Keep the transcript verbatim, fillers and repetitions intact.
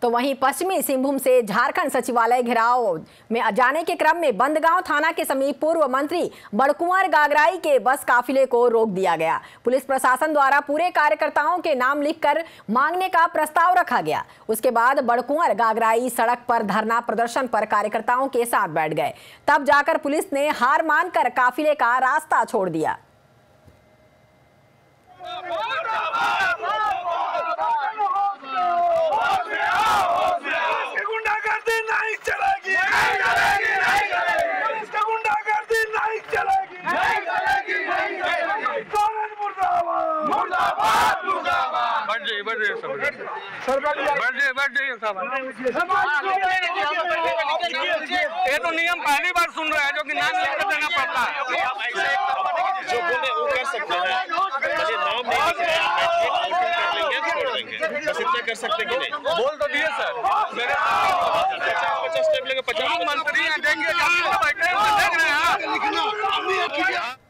तो वहीं पश्चिमी सिंहभूम से झारखंड सचिवालय घेराव में जाने के क्रम में बंदगांव थाना के समीप पूर्व मंत्री बड़कुंवर गागराई के बस काफिले को रोक दिया गया। पुलिस प्रशासन द्वारा पूरे कार्यकर्ताओं के नाम लिखकर मांगने का प्रस्ताव रखा गया। उसके बाद बड़कुंवर गागराई सड़क पर धरना प्रदर्शन पर कार्यकर्ताओं के साथ बैठ गए। तब जाकर पुलिस ने हार मानकर काफिले का रास्ता छोड़ दिया। ये तो नियम पहली बार सुन रहा है जो कि नाम लिख देना पड़ता है। जो बोले वो कर सकते हैं, चलिए नाम नहीं लिख रहे हैं, छोड़ देंगे, बस इतना कर सकते कि नहीं। बोल तो दिए सर, मेरे पचास पचास टेबल के पचास मंत्री हैं, देंगे देख रहे हैं।